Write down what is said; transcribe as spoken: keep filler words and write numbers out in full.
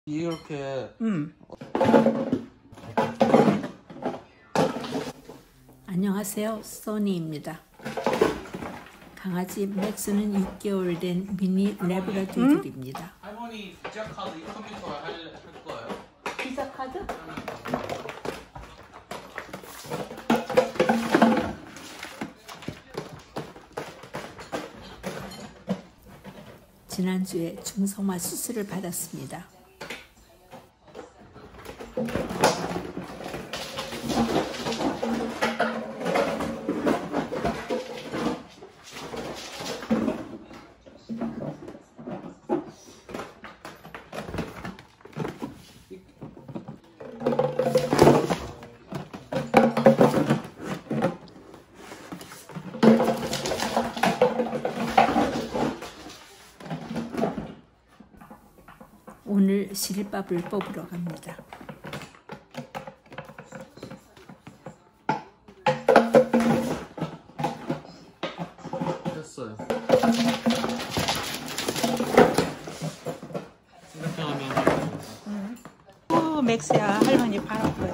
이렇게. 음. 안녕하세요, 소니입니다. 강아지 맥스는 육 개월 된 미니 레브라도르입니다. 할머니 비자 카드 이 컴퓨터 할, 할 거예요? 비자 카드? 지난주에 중성화 수술을 받았습니다. 오늘 시립밥을 뽑으러 갑니다. 됐어요. 이렇게 하면. 응. 오, 맥스야, 할머니 바로 보여.